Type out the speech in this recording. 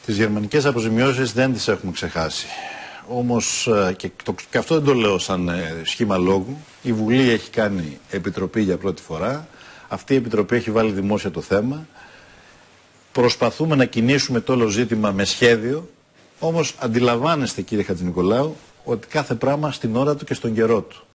Τις γερμανικές αποζημιώσεις δεν τις έχουμε ξεχάσει. Όμως, και αυτό δεν το λέω σαν σχήμα λόγου, η Βουλή έχει κάνει επιτροπή για πρώτη φορά. Αυτή η επιτροπή έχει βάλει δημόσια το θέμα. Προσπαθούμε να κινήσουμε το όλο ζήτημα με σχέδιο. Όμως αντιλαμβάνεστε, κύριε Χατζηνικολάου, ότι κάθε πράγμα στην ώρα του και στον καιρό του.